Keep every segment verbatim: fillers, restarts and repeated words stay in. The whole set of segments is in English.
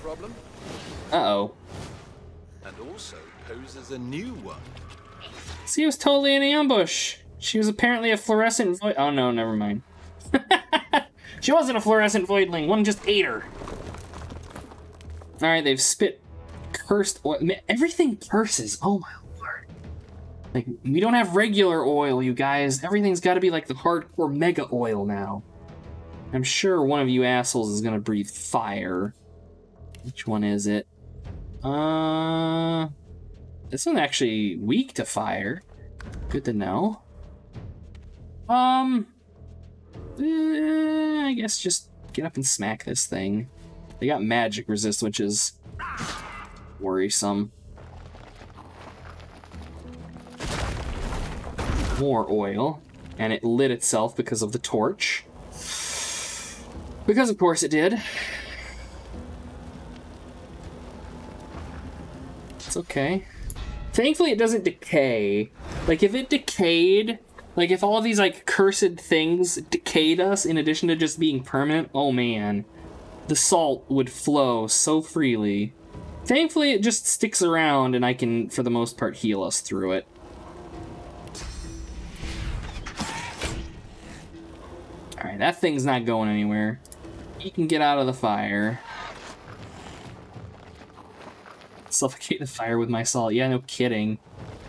problem. Uh-oh. And also poses a new one. See, it was totally in the ambush. She was apparently a fluorescent void. Oh no, never mind. She wasn't a fluorescent voidling. One just ate her. All right, they've spit cursed oil. Everything curses. Oh my lord. Like, we don't have regular oil, you guys. Everything's got to be like the hardcore mega oil now. I'm sure one of you assholes is gonna breathe fire. Which one is it? Uh, this one's actually weak to fire. Good to know. Um, eh, I guess just get up and smack this thing. They got magic resist, which is worrisome. More oil, and it lit itself because of the torch. Because of course it did. It's okay. Thankfully it doesn't decay. Like if it decayed, like if all these like cursed things decayed us in addition to just being permanent, oh man. The salt would flow so freely. Thankfully it just sticks around and I can, for the most part, heal us through it. Alright, that thing's not going anywhere. You can get out of the fire. Suffocate the fire with my salt. Yeah, no kidding.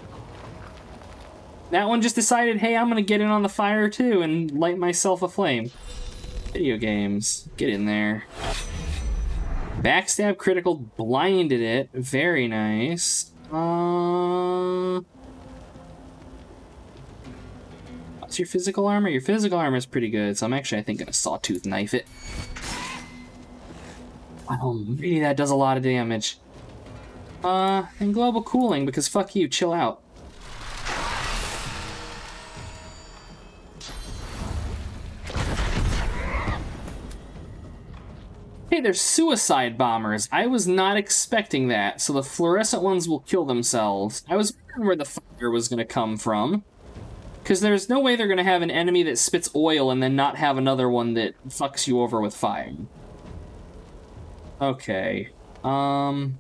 That one just decided, hey, I'm gonna get in on the fire too and light myself aflame. Video games. Get in there. Backstab critical blinded it. Very nice. Uh... What's your physical armor? Your physical armor is pretty good, so I'm actually, I think, gonna sawtooth knife it. Oh, really, that does a lot of damage. Uh, and global cooling, because fuck you, chill out. Hey, they're suicide bombers. I was not expecting that, so the fluorescent ones will kill themselves. I was wondering where the fire was gonna come from. Because there's no way they're gonna have an enemy that spits oil and then not have another one that fucks you over with fire. Okay. Um...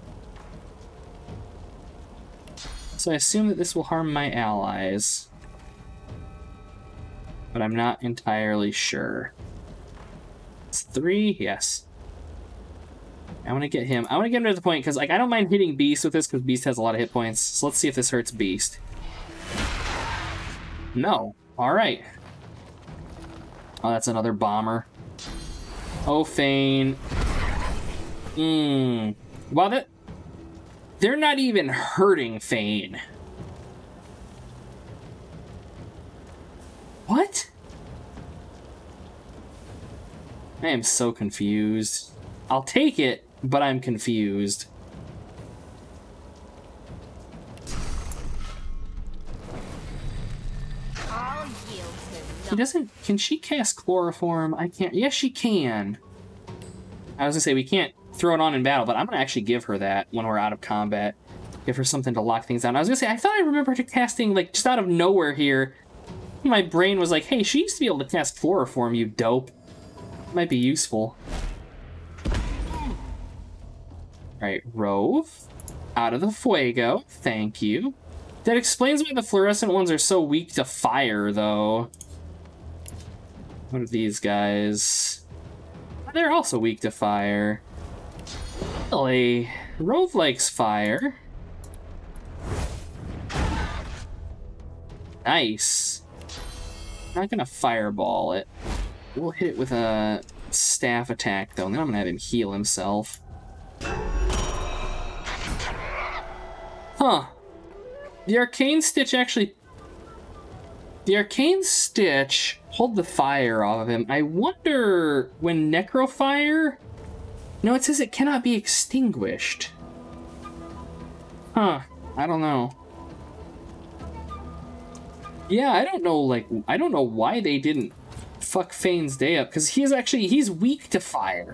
So I assume that this will harm my allies. But I'm not entirely sure. It's three? Yes. I want to get him. I want to get him to the point, because like I don't mind hitting Beast with this, because Beast has a lot of hit points. So let's see if this hurts Beast. No. Alright. Oh, that's another bomber. Oh, Fane. Mmm. Well, that... They're not even hurting Fane. What? I am so confused. I'll take it, but I'm confused. He doesn't... Can she cast chloroform? I can't... Yes, she can. I was gonna say, we can't throw it on in battle, but I'm gonna actually give her that when we're out of combat. Give her something to lock things down. I was gonna say, I thought I remembered her casting, like, just out of nowhere here. My brain was like, hey, she used to be able to cast chloroform, you dope. Might be useful. Alright, Rove. Out of the Fuego. Thank you. That explains why the fluorescent ones are so weak to fire, though. What are these guys? They're also weak to fire. Really? Rove likes fire. Nice. Not gonna fireball it. We'll hit it with a staff attack, though, and then I'm gonna have him heal himself. Huh. The Arcane Stitch actually... The Arcane Stitch pulled the fire off of him. I wonder when Necrofire... No, it says it cannot be extinguished. Huh. I don't know. Yeah, I don't know, like, I don't know why they didn't fuck Fane's day up, because he's actually, he's weak to fire.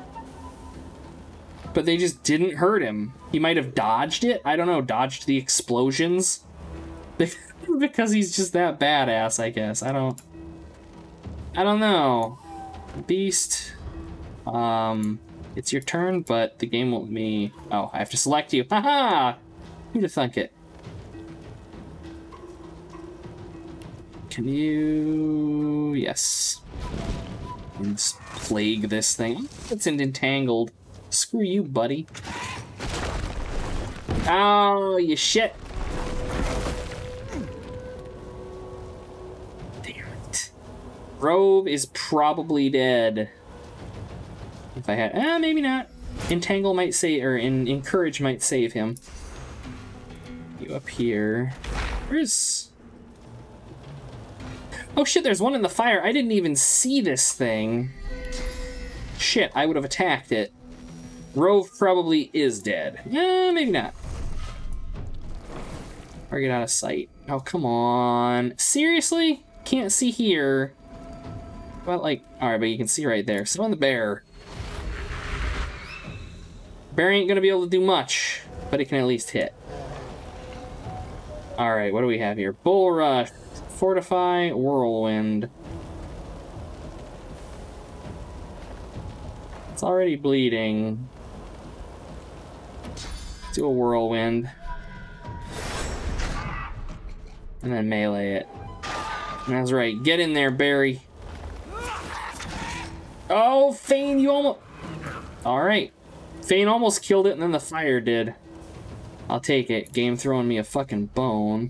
But they just didn't hurt him. He might have dodged it. I don't know, dodged the explosions. Because he's just that badass, I guess. I don't... I don't know. Beast. Um... It's your turn, but the game won't let me... Oh, I have to select you. Haha! Who'd have thunk it? Can you... Yes. Let's plague this thing. It's entangled. Screw you, buddy. Oh, you shit. Damn it. Rove is probably dead. If I had... Ah, maybe not. Entangle might save... Or in, Encourage might save him. You up here. Where's... Oh shit, there's one in the fire. I didn't even see this thing. Shit, I would have attacked it. Rove probably is dead. Eh, maybe not. Target out of sight. Oh, come on. Seriously? Can't see here. Well, like... Alright, but you can see right there. Sit on the bear. Bear ain't gonna be able to do much, but it can at least hit. Alright, what do we have here? Bull Rush. Fortify, Whirlwind. It's already bleeding. Do a Whirlwind. And then melee it. That's right. Get in there, Barry. Oh, Fane, you almost... Alright. Fane almost killed it, and then the fire did. I'll take it. Game throwing me a fucking bone.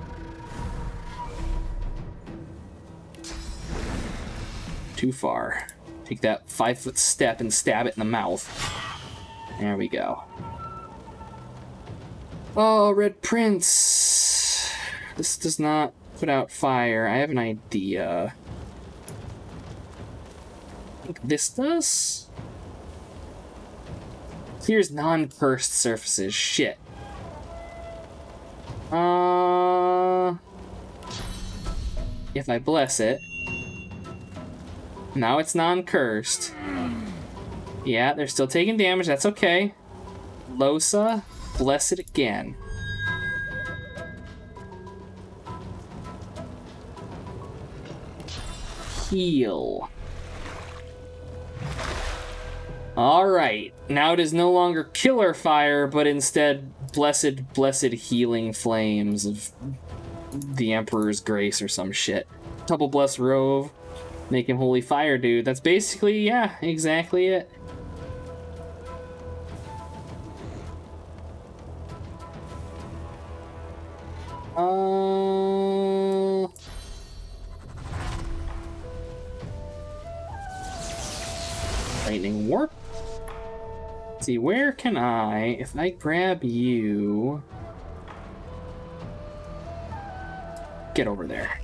Too far. Take that five foot step and stab it in the mouth. There we go. Oh, Red Prince. This does not put out fire. I have an idea. I think this does? Clears non-cursed surfaces. Shit. Uh... If I bless it... Now it's non-cursed. Yeah, they're still taking damage. That's okay. Losa, bless it again. Heal. Alright. Now it is no longer killer fire, but instead blessed, blessed healing flames of the Emperor's Grace or some shit. Double bless Rove. Make him holy fire, dude. That's basically, yeah, exactly it. Uh... Lightning Warp. Let's see, where can I, if I grab you... Get over there.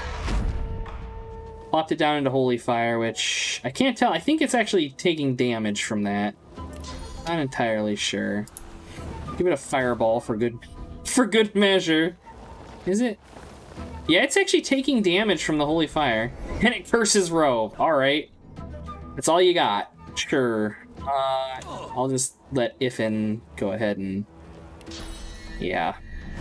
Popped it down into Holy Fire, which I can't tell. I think it's actually taking damage from that. Not entirely sure. Give it a Fireball for good for good measure. Is it? Yeah, it's actually taking damage from the Holy Fire. And it curses Rove. Alright. That's all you got. Sure. Uh, I'll just let Ifin go ahead and... Yeah.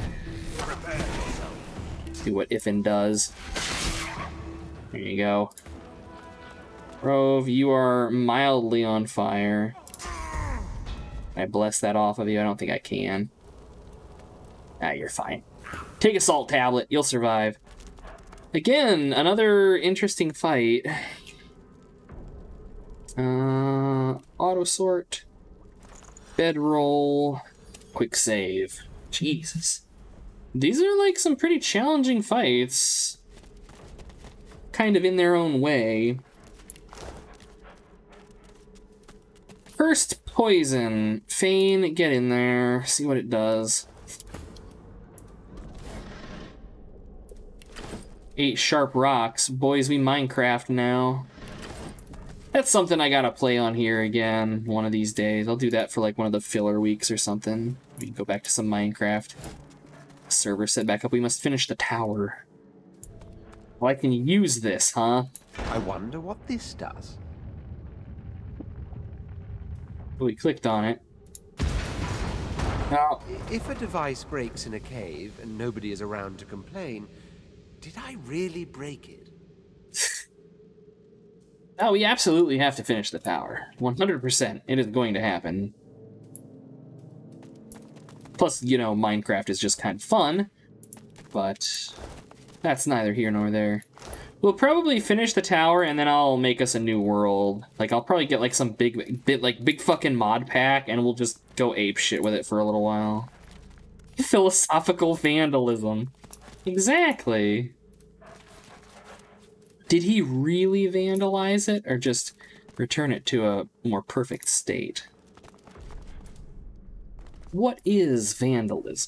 Do what Ifin does. There you go. Rove, you are mildly on fire. Can I bless that off of you? I don't think I can. Ah, you're fine. Take a salt tablet. You'll survive. Again, another interesting fight. Uh, auto sort. Bedroll. Quick save. Jesus. These are like some pretty challenging fights. Kind of in their own way. First poison. Fane, get in there. See what it does. Eight sharp rocks. Boys, we Minecraft now. That's something I gotta play on here again one of these days. I'll do that for like one of the filler weeks or something. We can go back to some Minecraft. Server set back up. We must finish the tower. Well, I can use this, huh? I wonder what this does. We clicked on it. Now, If a device breaks in a cave and nobody is around to complain, did I really break it? Oh, we absolutely have to finish the tower. one hundred percent. It is going to happen. Plus, you know, Minecraft is just kind of fun. But that's neither here nor there. We'll probably finish the tower, and then I'll make us a new world. Like, I'll probably get, like, some big, bit, like, big fucking mod pack, and we'll just go ape shit with it for a little while. Philosophical vandalism. Exactly. Did he really vandalize it, or just return it to a more perfect state? What is vandalism?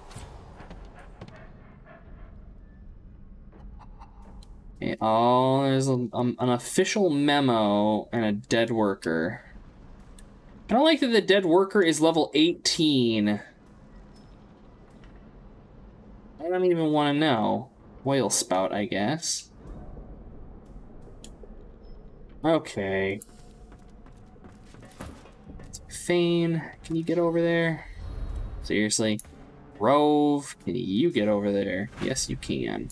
Okay, oh, there's a, um, an official memo and a dead worker. I don't like that the dead worker is level eighteen. I don't even want to know. Whale spout, I guess. Okay. Thane, can you get over there? Seriously? Rove, can you get over there? Yes, you can.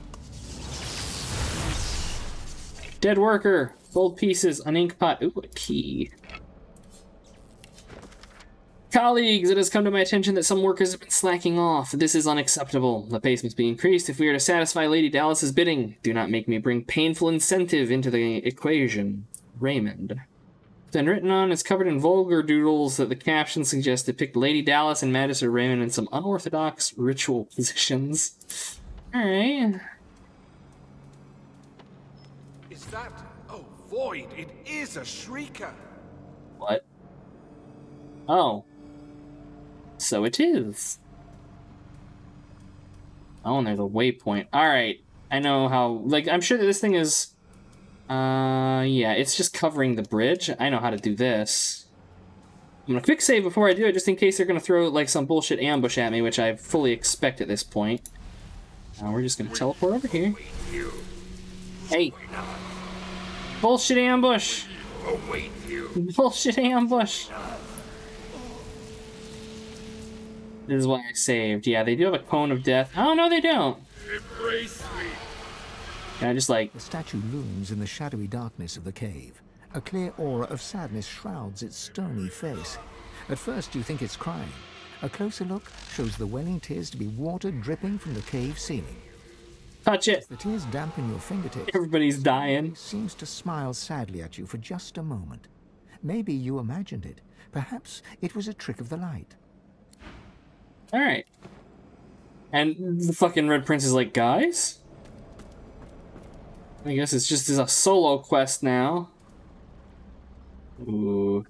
Dead worker, gold pieces, an ink pot. Ooh, a key. Colleagues, it has come to my attention that some workers have been slacking off. This is unacceptable. The pace must be increased if we are to satisfy Lady Dallas's bidding. Do not make me bring painful incentive into the equation. Raymond. Then written on is covered in vulgar doodles that the caption suggests depict Lady Dallas and Magister Raymond in some unorthodox ritual positions. Alright. Is that... Oh, Void, it is a shrieker. What? Oh. So it is. Oh, and there's a waypoint. Alright. I know how... Like, I'm sure that this thing is... Uh, yeah, it's just covering the bridge. I know how to do this. I'm gonna quick save before I do it, just in case they're gonna throw, like, some bullshit ambush at me, which I fully expect at this point. Now we're just gonna teleport over here. Hey! Bullshit ambush! Bullshit ambush! This is why I saved. Yeah, they do have a cone of death. Oh, no, they don't. Embrace me. Can I just, like... The statue looms in the shadowy darkness of the cave. A clear aura of sadness shrouds its stony face. At first you think it's crying. A closer look shows the welling tears to be water dripping from the cave ceiling. Touch it! As the tears dampen your fingertips, Everybody's dying. it seems to smile sadly at you for just a moment. Maybe you imagined it. Perhaps it was a trick of the light. Alright. And the fucking Red Prince is like, guys? I guess it's just a solo quest now. Ooh.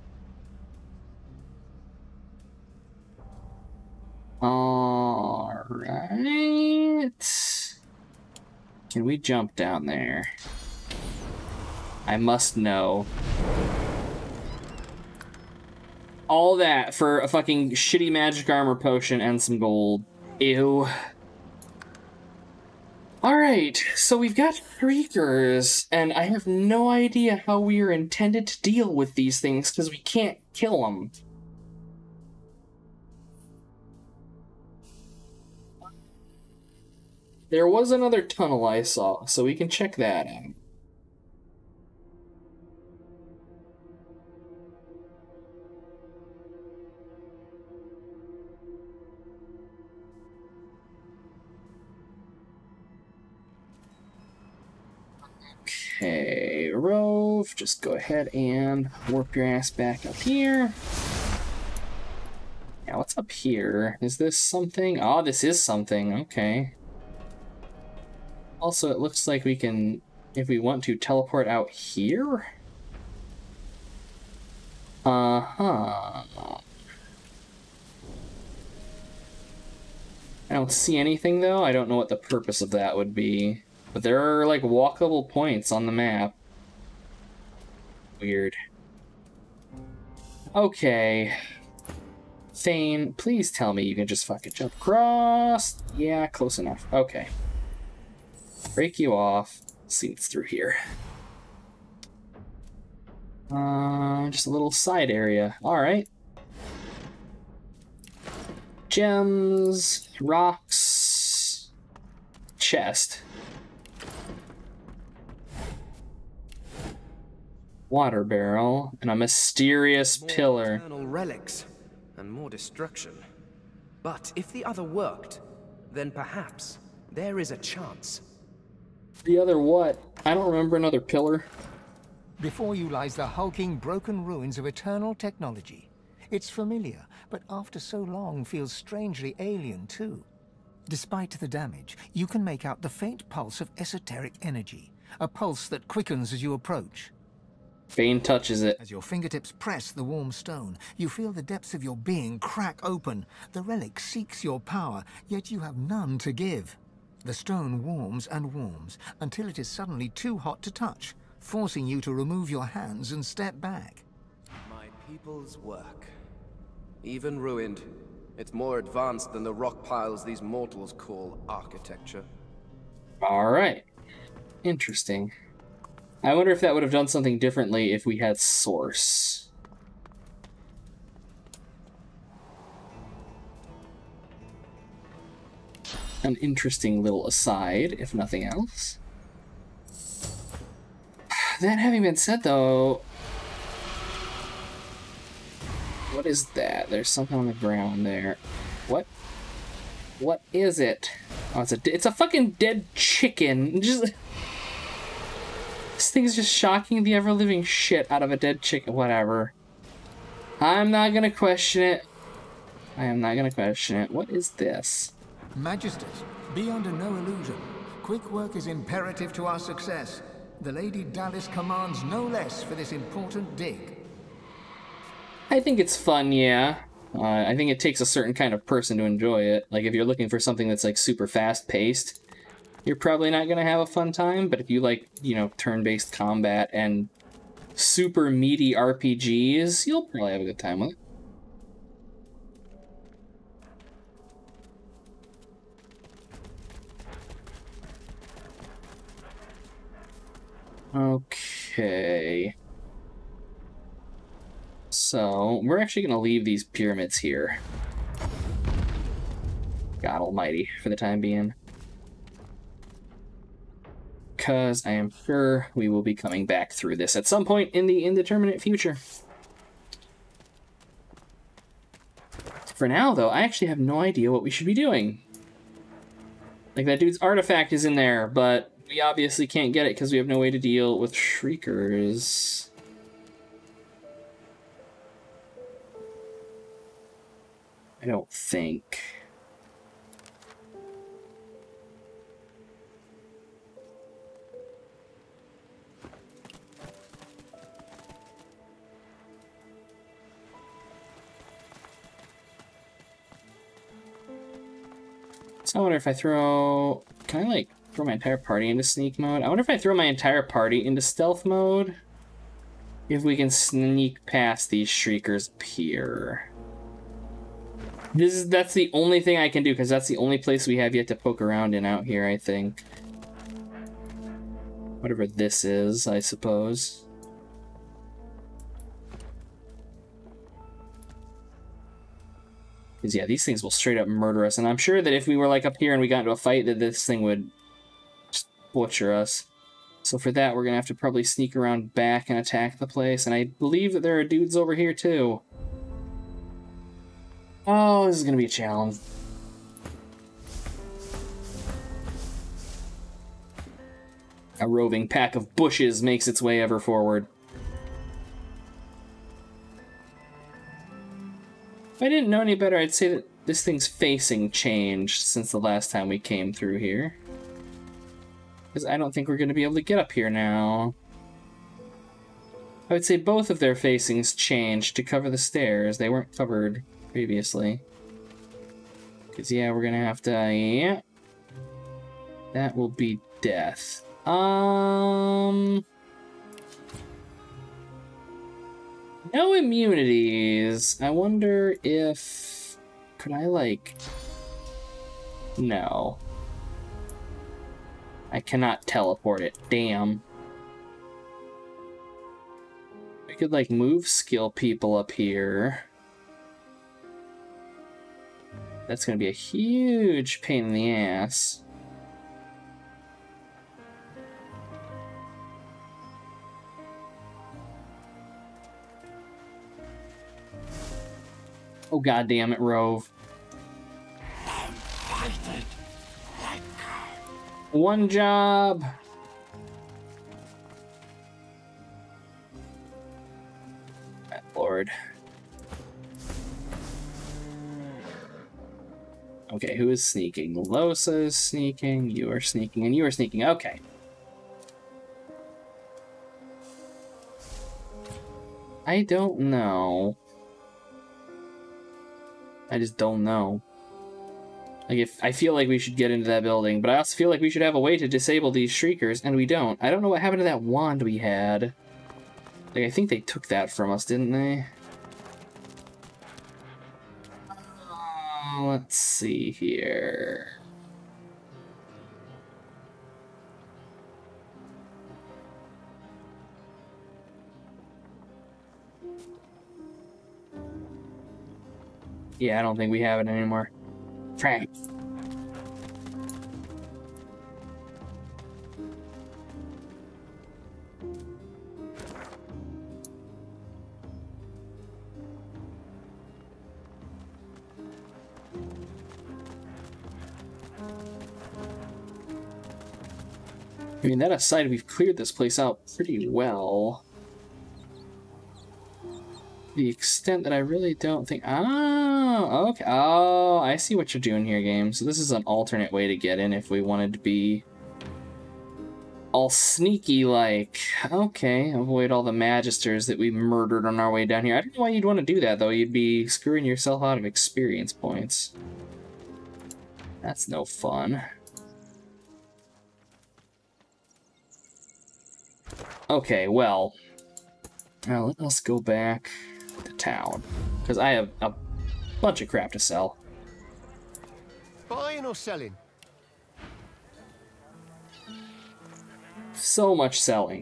Alright. Can we jump down there? I must know. All that for a fucking shitty magic armor potion and some gold. Ew. Alright, so we've got freakers, and I have no idea how we are intended to deal with these things, because we can't kill them. There was another tunnel I saw, so we can check that out. Okay, Rove, just go ahead and warp your ass back up here. Now, what's up here? Is this something? Oh, this is something. Okay. Also, it looks like we can, if we want to, teleport out here? Uh-huh. I don't see anything, though. I don't know what the purpose of that would be. But there are, like, walkable points on the map. Weird. Okay. Thane, please tell me you can just fucking jump across. Yeah, close enough. Okay. Break you off. See what's through here. Uh, just a little side area. Alright. Gems, rocks, water barrel, and a mysterious More pillar. eternal relics and more destruction. But if the other worked, then perhaps there is a chance. The other what? I don't remember another pillar. Before you lies the hulking, broken ruins of eternal technology. It's familiar, but after so long feels strangely alien too. Despite the damage, you can make out the faint pulse of esoteric energy, a pulse that quickens as you approach. Bane touches it. As your fingertips press the warm stone, you feel the depths of your being crack open. The relic seeks your power, yet you have none to give. The stone warms and warms until it is suddenly too hot to touch, forcing you to remove your hands and step back. My people's work. Even ruined, it's more advanced than the rock piles these mortals call architecture. Alright. Interesting. I wonder if that would have done something differently if we had Source. An interesting little aside, if nothing else. That having been said, though... What is that? There's something on the ground there. What? What is it? Oh, it's a, it's a fucking dead chicken. Just... This thing is just shocking the ever-living shit out of a dead chicken. Whatever. I'm not gonna question it. I am not gonna question it. What is this? Magisters, be under no illusion. Quick work is imperative to our success. The Lady Dallis commands no less for this important dig. I think it's fun, yeah. Uh, I think it takes a certain kind of person to enjoy it. Like, if you're looking for something that's, like, super fast-paced, you're probably not gonna have a fun time, but if you like, you know, turn-based combat and super meaty R P Gs, you'll probably have a good time with it. Okay. So, we're actually gonna leave these pyramids here. God almighty, for the time being. Because I am sure we will be coming back through this at some point in the indeterminate future. For now, though, I actually have no idea what we should be doing. Like, that dude's artifact is in there, but we obviously can't get it because we have no way to deal with Shriekers. I don't think... So I wonder if I throw... Can I, like, throw my entire party into sneak mode? I wonder if I throw my entire party into stealth mode? If we can sneak past these Shriekers up here. This is, that's the only thing I can do, because that's the only place we have yet to poke around in out here, I think. Whatever this is, I suppose. Because, yeah, these things will straight up murder us. And I'm sure that if we were, like, up here and we got into a fight, that this thing would just butcher us. So for that, we're going to have to probably sneak around back and attack the place. And I believe that there are dudes over here, too. Oh, this is going to be a challenge. A roving pack of bushes makes its way ever forward. If I didn't know any better, I'd say that this thing's facing changed since the last time we came through here. Because I don't think we're going to be able to get up here now. I would say both of their facings changed to cover the stairs. They weren't covered previously. Because, yeah, we're going to have to... Yeah. That will be death. Um... No immunities. I wonder if... Could I, like... No. I cannot teleport it. Damn. We could, like, move skill people up here. That's gonna be a huge pain in the ass. Oh, god damn it, Rove. One job. My lord. Okay, who is sneaking? Losa is sneaking, you are sneaking, and you are sneaking. Okay. I don't know. I just don't know. Like, if I feel like we should get into that building, but I also feel like we should have a way to disable these shriekers, and we don't. I don't know what happened to that wand we had. Like, I think they took that from us, didn't they? Uh, let's see here. Yeah, I don't think we have it anymore. Frank. I mean, that aside, we've cleared this place out pretty well. The extent that I really don't think... Oh, okay. Oh, I see what you're doing here, game. So this is an alternate way to get in if we wanted to be all sneaky-like. Okay, avoid all the magisters that we murdered on our way down here. I don't know why you'd want to do that, though. You'd be screwing yourself out of experience points. That's no fun. Okay, well... Now let us go back to town, because I have a bunch of crap to sell. Buying or selling? So much selling.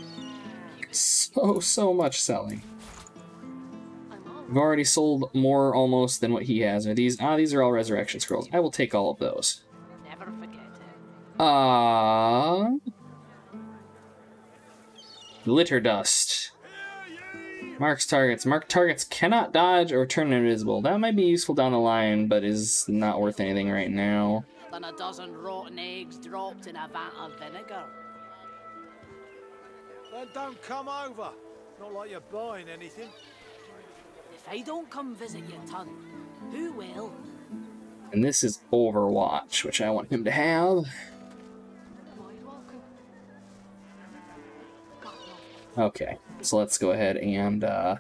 So, so much selling. I've already sold more almost than what he has. Are these? Ah, these are all resurrection scrolls. I will take all of those. Never forget it. Ah. Glitter dust. Marks targets. Mark targets cannot dodge or turn invisible. That might be useful down the line, but is not worth anything right now. Than a dozen rotten eggs dropped in a vat of vinegar. Then don't come over. Not like you're buying anything. If I don't come visit your ton, who will? And this is Overwatch, which I want him to have. Okay, so let's go ahead and uh,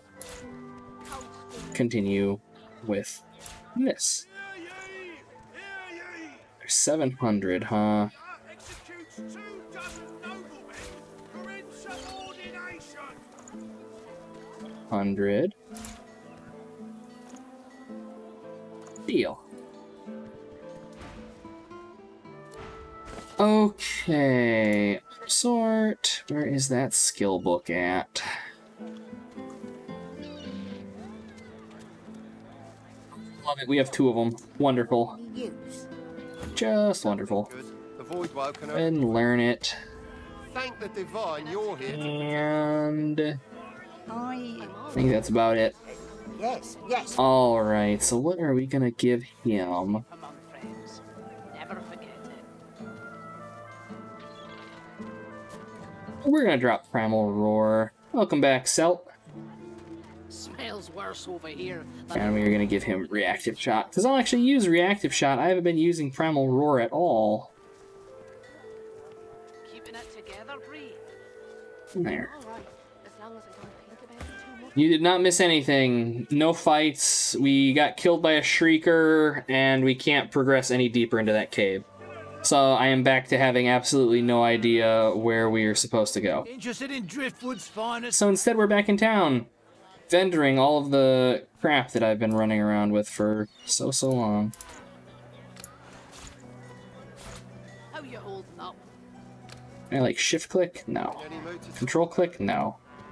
continue with this. There's seven hundred, huh? one hundred. Deal. Okay. Sort. Where is that skill book at? Love it. We have two of them. Wonderful. Just wonderful. Avoid Woken. And learn it. Thank the divine you're here. And I think that's about it. Yes, yes. All right. So what are we gonna give him? Among friends, never forget it. We're gonna drop Primal Roar. Welcome back, Selt. Smells worse over here. And we're gonna give him Reactive Shot. Because I'll actually use Reactive Shot. I haven't been using Primal Roar at all. Keeping it together, Bree. There. All right, as long as I don't think about it too much. You did not miss anything. No fights. We got killed by a Shrieker, and we can't progress any deeper into that cave. So I am back to having absolutely no idea where we are supposed to go. Interested in Driftwood's finest? So instead we're back in town, vendoring all of the crap that I've been running around with for so, so long. How you holding up? I like shift click? No. Control click? No.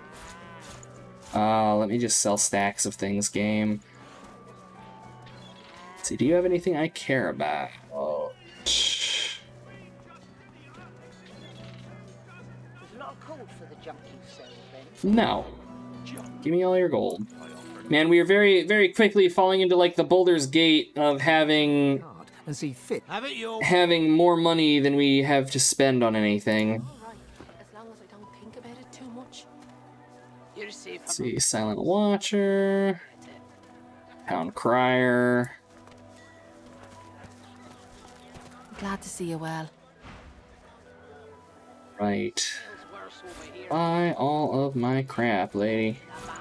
Uh, let me just sell stacks of things, game. Let's see, do you have anything I care about? Oh. There's not a code for the junk you sell, then. No. Give me all your gold. Man, we are very, very quickly falling into like the Boulder's Gate of having and see fit. Have it your having more money than we have to spend on anything. All right, as long as I don't think about it too much. You're safe. Let's see, Silent Watcher, Town Crier. Glad to see you well. Right. Buy all of my crap, lady.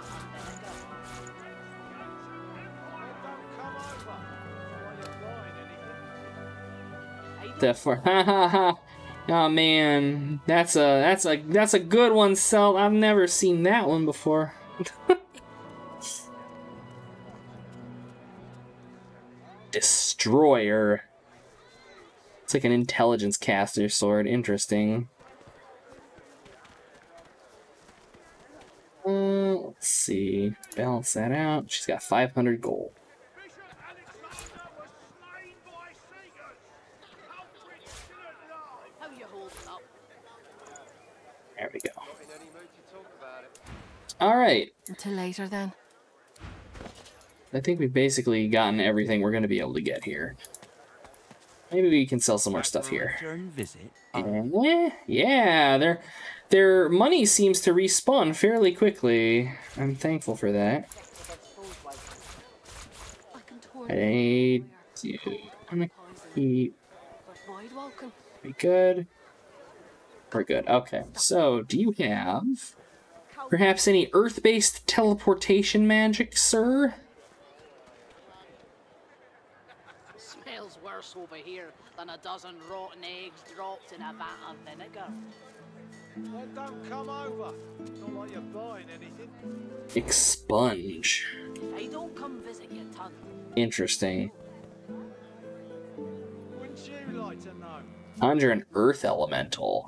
The for ha ha ha. Oh man, that's a that's a that's a good one, Celt. I've never seen that one before. Destroyer. It's like an intelligence caster sword. Interesting. Uh, let's see. Balance that out. She's got five hundred gold. How you holding up? There we go. All right. Until later then. I think we've basically gotten everything we're going to be able to get here. Maybe we can sell some more stuff here. Visit. Eh, yeah, their their money seems to respawn fairly quickly. I'm thankful for that. I can tour I do. I'm gonna keep. but wide welcome. We good? We're good. Okay. So, do you have perhaps any Earth-based teleportation magic, sir? Smells worse over here than a dozen rotten eggs dropped in a vat of vinegar. Well, don't come over. Not like you're buying anything. Expunge. If I don't come visit your ton, Interesting. Wouldn't you like to know? Conjure an Earth Elemental.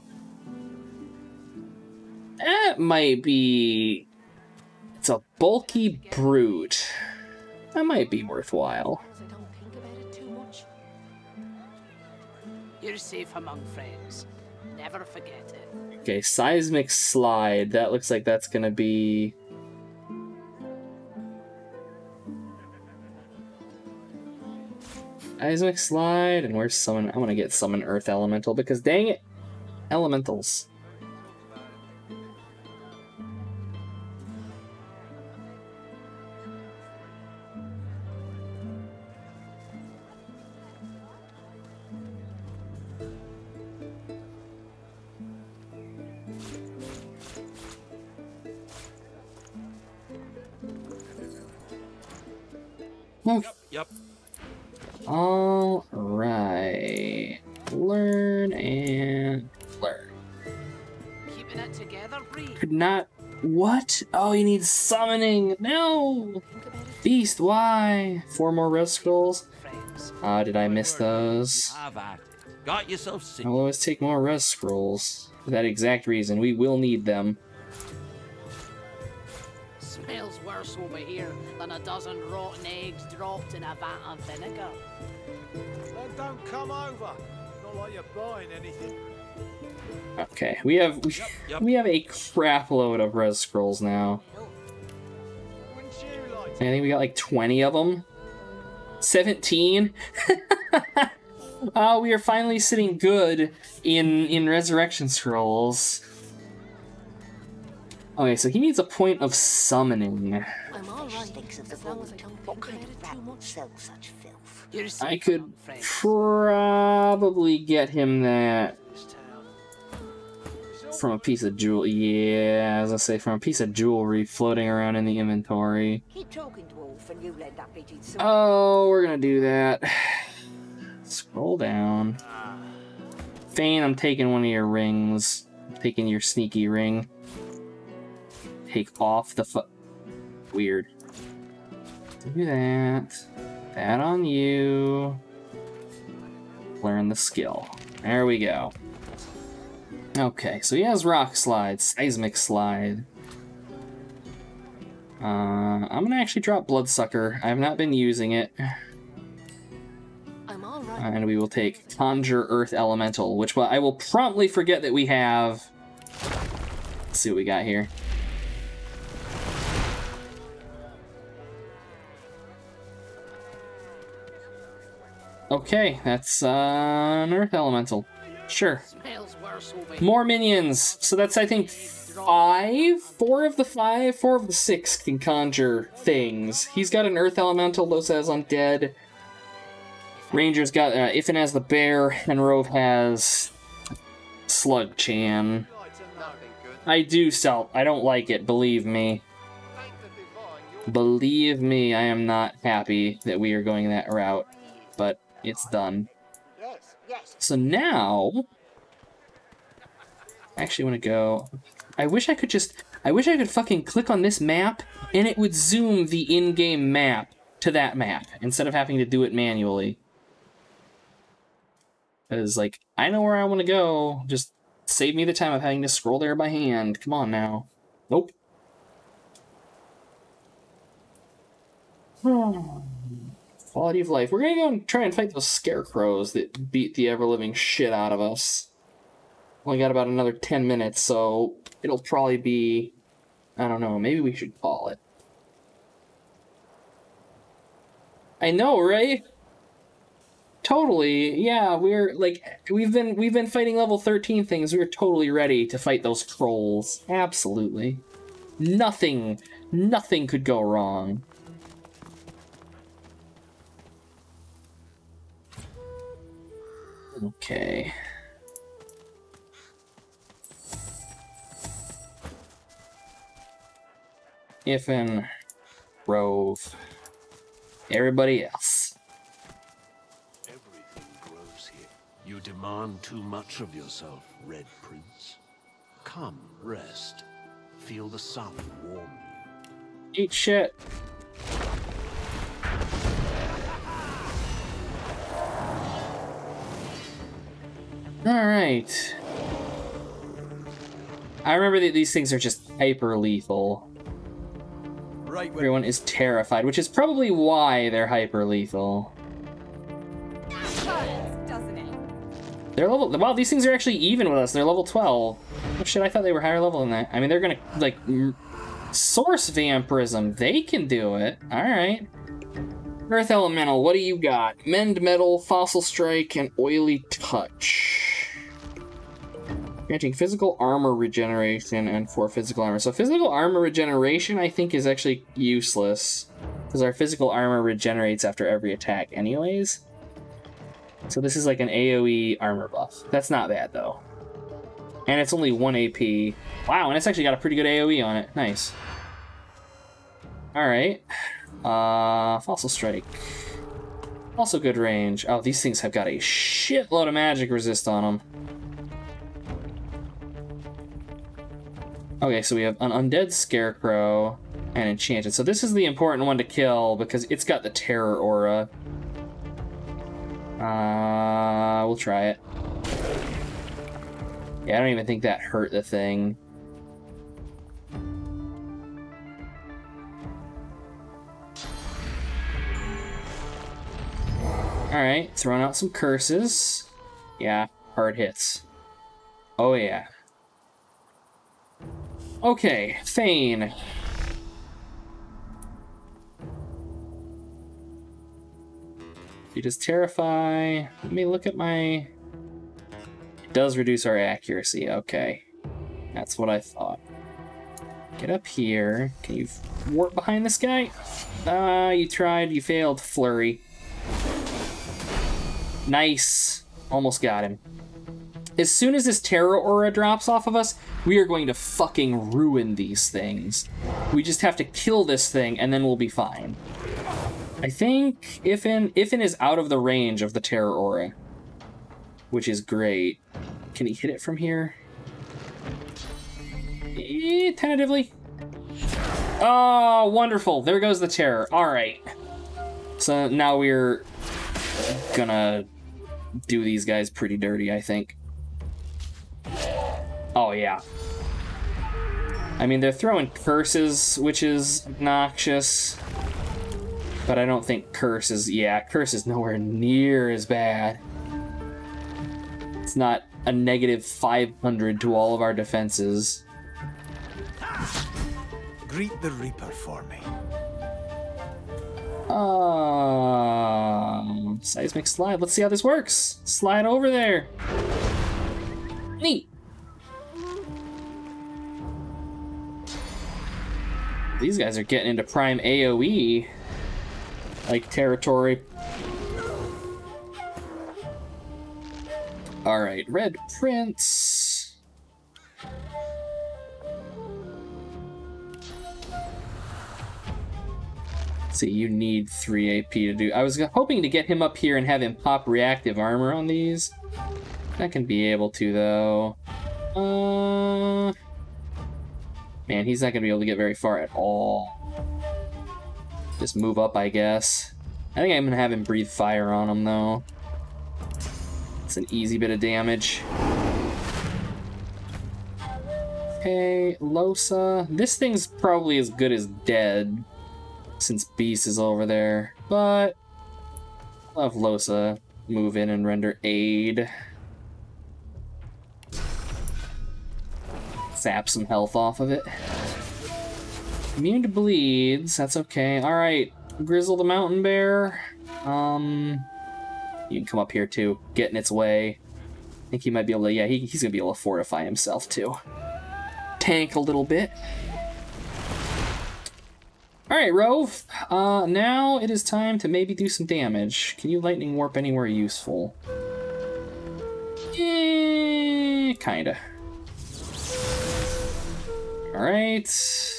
That might be... It's a bulky brute. That might be worthwhile. As I don't think about it too much. you're safe among friends. Never forget it. Okay, Seismic Slide. That looks like that's gonna be... Seismic Slide, and where's Summon? I want to get Summon Earth Elemental, because dang it, Elementals. Yep, yep. All right. Learn and learn. Keeping it together, Bree. Could not. What? Oh, you need summoning. No. Beast. Why? Four more red scrolls. Friends. Ah, did I miss those? Have at it. Got yourself sick. I'll always take more res scrolls. For that exact reason. We will need them. Smells worse over here than a dozen rotten eggs dropped in a vat of vinegar. Well, don't come over. Not like you're buying anything. Okay, we have we, Yep, yep. we have a crap load of res scrolls now. Wouldn't you like I think we got like twenty of them. seventeen. Oh, we are finally sitting good in in resurrection scrolls. Okay, so he needs a point of summoning. I'm all right, Sticks of the as long as I road. don't What think kind about of it rat too would much. sell such filth? You're safe I could among friends. probably get him that this town? from a piece of jewel. Yeah, as I say, from a piece of jewelry floating around in the inventory. Keep talking, dwarf, and you'll end up eating some. Oh, we're gonna do that. Scroll down. Fane, I'm taking one of your rings. I'm taking your sneaky ring. Take off the fu- Weird. Do that. That on you. Learn the skill. There we go. Okay, so he has Rock Slide, Seismic Slide. Uh, I'm gonna actually drop Bloodsucker. I have not been using it. I'm all right. And we will take Conjure Earth Elemental, which I will promptly forget that we have. Let's see what we got here. Okay, that's uh, an Earth Elemental. Sure. Smells worse over here. More minions. So that's, I think, five? Four of the five? Four of the six can conjure things. He's got an Earth Elemental, Los has Undead. Ranger's got, uh, Ifin has the Bear, and Rove has Slug Chan. I do sell. I don't like it, believe me. Believe me, I am not happy that we are going that route, but it's done. So now, I actually want to go. I wish I could just. I wish I could fucking click on this map and it would zoom the in-game map to that map instead of having to do it manually. Because, like, I know where I want to go. Just save me the time of having to scroll there by hand. Come on now. Nope. Quality of life. We're gonna go and try and fight those scarecrows that beat the ever-living shit out of us. Only got about another ten minutes, so it'll probably be... I don't know, maybe we should call it. I know, right? Totally, yeah, we're, like, we've been, we've been fighting level thirteen things. We're totally ready to fight those trolls. Absolutely. Nothing, nothing could go wrong. Okay. Ifin, Rove, everybody else. Everything grows here. You demand too much of yourself, Red Prince. Come, rest. Feel the sun warm you. Eat shit. Alright. I remember that these things are just hyper lethal. Right, everyone is terrified, which is probably why they're hyper lethal. Doesn't it? They're level. Wow, these things are actually even with us. They're level twelve. Oh shit, I thought they were higher level than that. I mean, they're gonna, like, source vampirism. They can do it. Alright. Earth Elemental, what do you got? Mend Metal, Fossil Strike, and Oily Touch. Granting physical armor regeneration and four physical armor. So physical armor regeneration, I think, is actually useless. Because our physical armor regenerates after every attack anyways. So this is like an AoE armor buff. That's not bad, though. And it's only one A P. Wow, and it's actually got a pretty good AoE on it. Nice. Alright. Uh, Fossil Strike. Also good range. Oh, these things have got a shitload of magic resist on them. Okay, so we have an Undead Scarecrow and Enchanted. So this is the important one to kill because it's got the Terror Aura. Uh, we'll try it. Yeah, I don't even think that hurt the thing. Alright, throwing out some curses. Yeah, hard hits. Oh yeah. Okay, Thane. He does Terrify. Let me look at my... It does reduce our accuracy, okay. That's what I thought. Get up here. Can you warp behind this guy? Ah, uh, you tried, you failed. Flurry. Nice. Almost got him. As soon as this Terror Aura drops off of us, we are going to fucking ruin these things. We just have to kill this thing, and then we'll be fine. I think Ifin, Ifin is out of the range of the Terror Aura, which is great. Can he hit it from here? Eh, tentatively. Oh, wonderful. There goes the Terror. All right. So now we're gonna do these guys pretty dirty, I think. Oh, yeah. I mean, they're throwing curses, which is obnoxious. But I don't think curse is... Yeah, curse is nowhere near as bad. It's not a negative five hundred to all of our defenses. Greet the Reaper for me. Um, Seismic slide. Let's see how this works. Slide over there. Neat. These guys are getting into prime A O E like territory. All right, Red Prince. See, you need three A P to do. I was hoping to get him up here and have him pop reactive armor on these. Not gonna be able to though. Uh, man, he's not gonna be able to get very far at all. Just move up, I guess. I think I'm gonna have him breathe fire on him though. It's an easy bit of damage. Okay, Losa. This thing's probably as good as dead, since Beast is over there, but I'll have Losa move in and render aid. Zap some health off of it. Immune to bleeds, that's okay. Alright, Grizzle the Mountain Bear. Um, you can come up here too, get in its way. I think he might be able to, yeah, he, he's gonna be able to fortify himself too. Tank a little bit. Alright, Rove. Uh, now it is time to maybe do some damage. Can you lightning warp anywhere useful? Eh, kinda. Alright.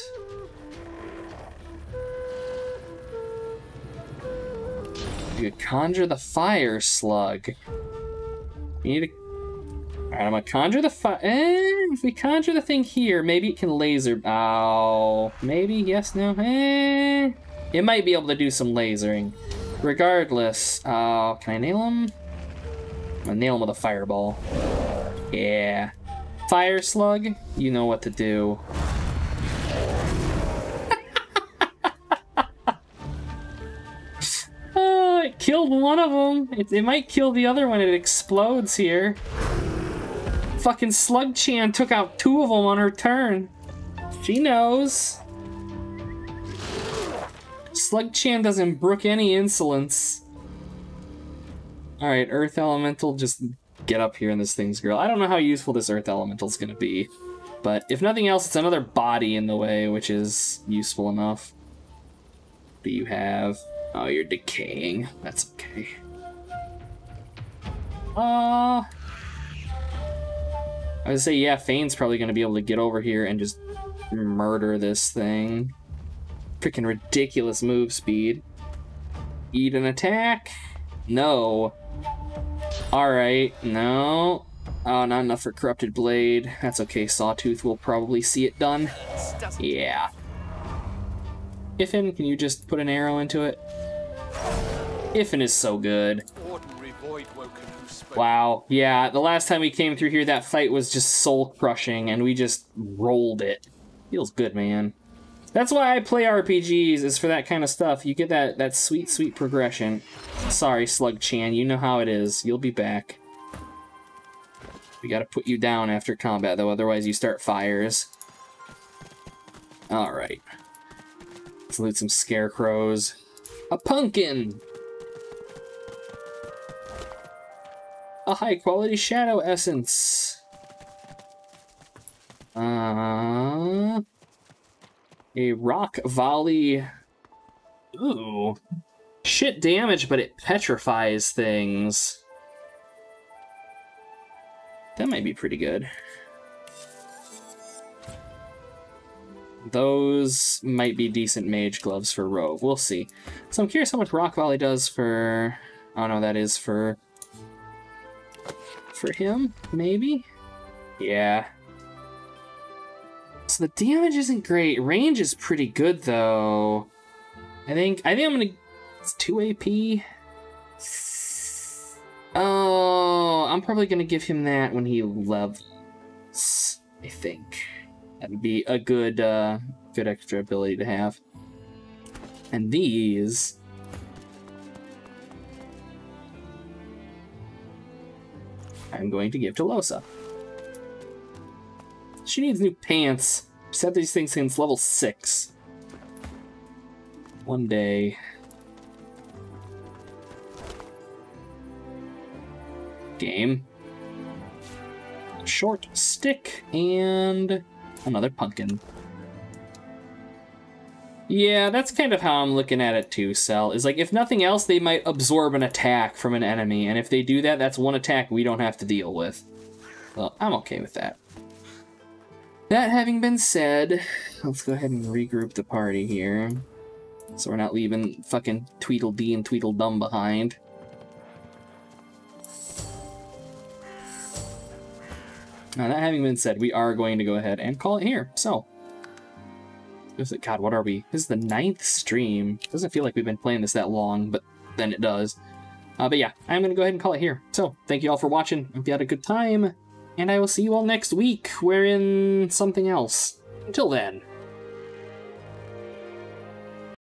You could conjure the fire slug. You need to... Alright, I'm gonna conjure the fire... Eh, if we conjure the thing here, maybe it can laser... Oh, maybe, yes, no, eh... It might be able to do some lasering. Regardless, uh, can I nail him? I'm gonna nail him with a fireball. Yeah. Fire slug, you know what to do. Oh, it killed one of them. It, it might kill the other when it explodes here. Fucking Slug-chan took out two of them on her turn. She knows. Slug-chan doesn't brook any insolence. Alright, Earth Elemental, just get up here in this thing's grill. I don't know how useful this Earth Elemental's gonna be, but if nothing else, it's another body in the way, which is useful enough. What do you have? Oh, you're decaying. That's okay. Uh... I would say, yeah, Fane's probably gonna be able to get over here and just murder this thing. Freaking ridiculous move speed. Eat an attack? No. Alright, no. Oh, not enough for Corrupted Blade. That's okay, Sawtooth will probably see it done. Yeah. Ifin, can you just put an arrow into it? Ifin is so good. Wow, yeah, the last time we came through here, that fight was just soul-crushing, and we just rolled it. Feels good, man. That's why I play R P Gs, is for that kind of stuff. You get that, that sweet, sweet progression. Sorry, Slug-chan, you know how it is. You'll be back. We gotta put you down after combat, though, otherwise you start fires. Alright. Let's loot some scarecrows. A pumpkin! A high-quality shadow essence. Uh, a rock volley. Ooh. Shit damage, but it petrifies things. That might be pretty good. Those might be decent mage gloves for Rove. We'll see. So I'm curious how much rock volley does for... Oh no, that is for... For him, maybe? Yeah. So the damage isn't great. Range is pretty good, though. I think I think I'm gonna... It's two A P. Oh, I'm probably gonna give him that when he levels, I think. That'd be a good, uh, good extra ability to have. And these... I'm going to give to Losa. She needs new pants. She said these things since level six. One day. game. Short stick and another pumpkin. Yeah, that's kind of how I'm looking at it too, Cell. Is like, if nothing else, they might absorb an attack from an enemy, and if they do that, that's one attack we don't have to deal with. Well, I'm okay with that. That having been said, let's go ahead and regroup the party here. So we're not leaving fucking Tweedledee and Tweedledum behind. Now, that having been said, we are going to go ahead and call it here. So, is it, God, what are we? This is the ninth stream. Doesn't feel like we've been playing this that long, but then it does. Uh, but yeah, I'm going to go ahead and call it here. So, thank you all for watching. Hope you had a good time. And I will see you all next week. We're in something else. Until then.